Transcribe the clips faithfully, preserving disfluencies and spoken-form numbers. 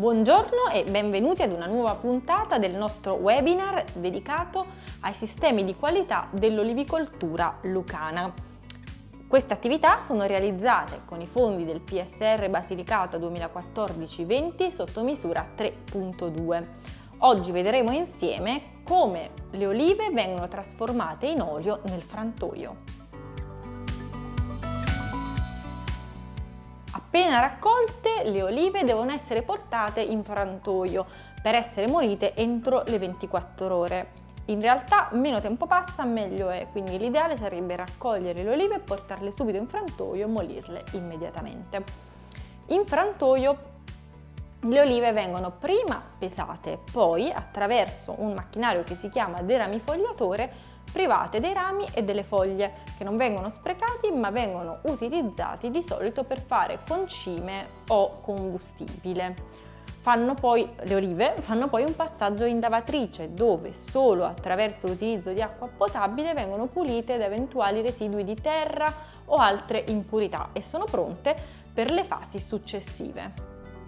Buongiorno e benvenuti ad una nuova puntata del nostro webinar dedicato ai sistemi di qualità dell'olivicoltura lucana. Queste attività sono realizzate con i fondi del P S R Basilicata duemilaquattordici venti sotto misura tre punto due. Oggi vedremo insieme come le olive vengono trasformate in olio nel frantoio. Appena raccolte, le olive devono essere portate in frantoio per essere molite entro le ventiquattro ore. In realtà meno tempo passa meglio è, quindi l'ideale sarebbe raccogliere le olive e portarle subito in frantoio e molirle immediatamente. In frantoio le olive vengono prima pesate, poi attraverso un macchinario che si chiama deramifogliatore private dei rami e delle foglie che non vengono sprecati ma vengono utilizzati di solito per fare concime o combustibile. Fanno poi, le olive fanno poi un passaggio in lavatrice dove solo attraverso l'utilizzo di acqua potabile vengono pulite da eventuali residui di terra o altre impurità e sono pronte per le fasi successive.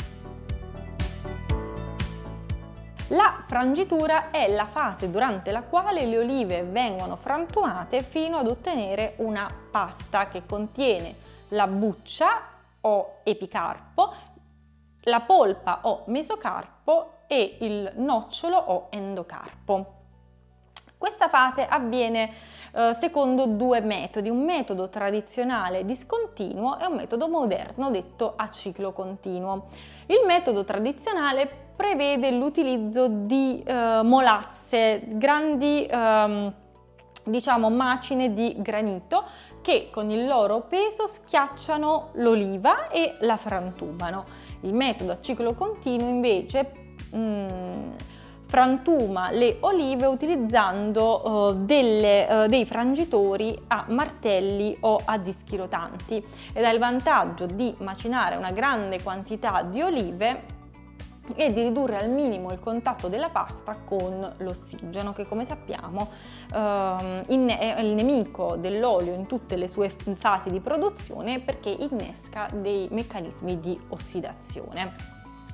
La frangitura è la fase durante la quale le olive vengono frantumate fino ad ottenere una pasta che contiene la buccia o epicarpo, la polpa o mesocarpo e il nocciolo o endocarpo. Questa fase avviene eh, secondo due metodi, un metodo tradizionale discontinuo e un metodo moderno detto a ciclo continuo. Il metodo tradizionale prevede l'utilizzo di eh, molazze, grandi eh, diciamo macine di granito che con il loro peso schiacciano l'oliva e la frantumano. Il metodo a ciclo continuo invece mh, frantuma le olive utilizzando uh, delle, uh, dei frangitori a martelli o a dischi rotanti ed ha il vantaggio di macinare una grande quantità di olive e di ridurre al minimo il contatto della pasta con l'ossigeno che, come sappiamo, uh, è il nemico dell'olio in tutte le sue fasi di produzione perché innesca dei meccanismi di ossidazione.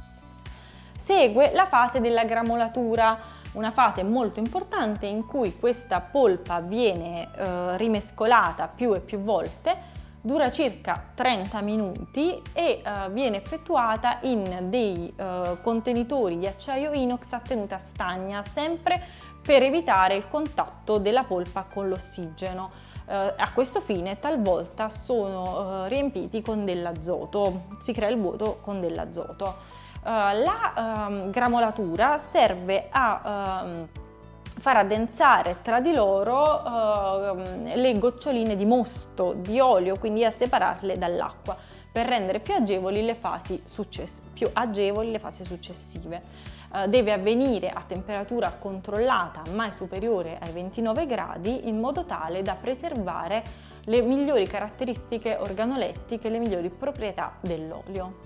Segue la fase della gramolatura, una fase molto importante in cui questa polpa viene eh, rimescolata più e più volte, dura circa trenta minuti e eh, viene effettuata in dei eh, contenitori di acciaio inox a tenuta stagna, sempre per evitare il contatto della polpa con l'ossigeno. Eh, a questo fine talvolta sono eh, riempiti con dell'azoto, si crea il vuoto con dell'azoto. Uh, la um, gramolatura serve a um, far addensare tra di loro uh, le goccioline di mosto, di olio, quindi a separarle dall'acqua per rendere più agevoli le fasi, success- più agevoli le fasi successive. Uh, deve avvenire a temperatura controllata mai superiore ai ventinove gradi in modo tale da preservare le migliori caratteristiche organolettiche e le migliori proprietà dell'olio.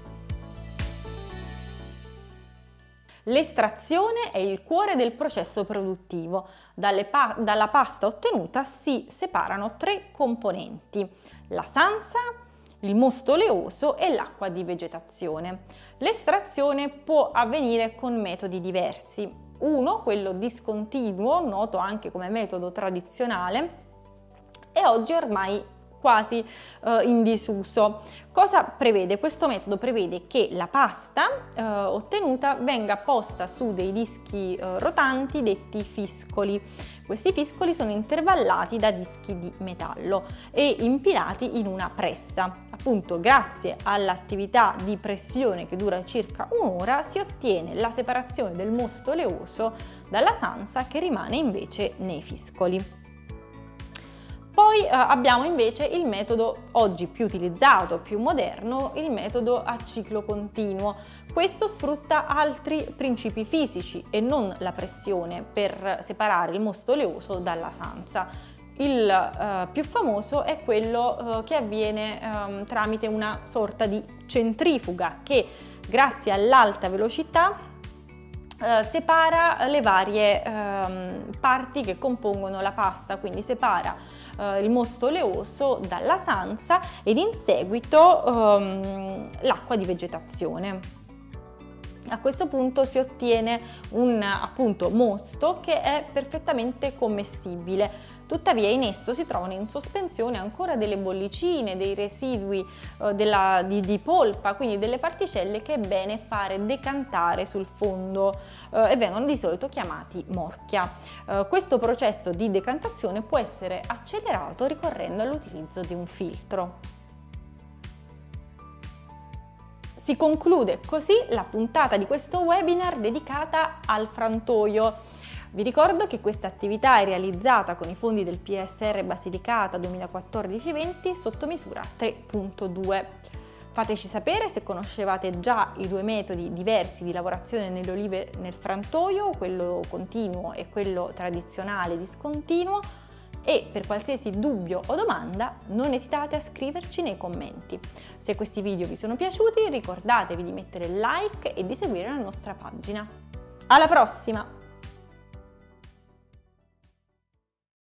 L'estrazione è il cuore del processo produttivo. Pa- dalla pasta ottenuta si separano tre componenti: la sansa, il mosto oleoso e l'acqua di vegetazione. L'estrazione può avvenire con metodi diversi. Uno, quello discontinuo, noto anche come metodo tradizionale, e oggi ormai quasi uh, in disuso. Cosa prevede? Questo metodo prevede che la pasta uh, ottenuta venga posta su dei dischi uh, rotanti detti fiscoli. Questi fiscoli sono intervallati da dischi di metallo e impilati in una pressa. Appunto, grazie all'attività di pressione che dura circa un'ora si ottiene la separazione del mosto oleoso dalla sansa che rimane invece nei fiscoli. Poi eh, abbiamo invece il metodo oggi più utilizzato, più moderno, il metodo a ciclo continuo. Questo sfrutta altri principi fisici e non la pressione per separare il mosto oleoso dalla sansa. Il eh, più famoso è quello eh, che avviene eh, tramite una sorta di centrifuga che, grazie all'alta velocità, Uh, separa le varie um, parti che compongono la pasta, quindi separa uh, il mosto oleoso dalla sansa ed in seguito um, l'acqua di vegetazione. A questo punto si ottiene un appunto mosto che è perfettamente commestibile. Tuttavia in esso si trovano in sospensione ancora delle bollicine, dei residui eh, della, di, di polpa, quindi delle particelle che è bene fare decantare sul fondo eh, e vengono di solito chiamati morchia. Eh, questo processo di decantazione può essere accelerato ricorrendo all'utilizzo di un filtro. Si conclude così la puntata di questo webinar dedicata al frantoio. Vi ricordo che questa attività è realizzata con i fondi del P S R Basilicata duemilaquattordici venti sotto misura tre punto due. Fateci sapere se conoscevate già i due metodi diversi di lavorazione nelle olive nel frantoio, quello continuo e quello tradizionale discontinuo, e per qualsiasi dubbio o domanda non esitate a scriverci nei commenti. Se questi video vi sono piaciuti ricordatevi di mettere like e di seguire la nostra pagina. Alla prossima!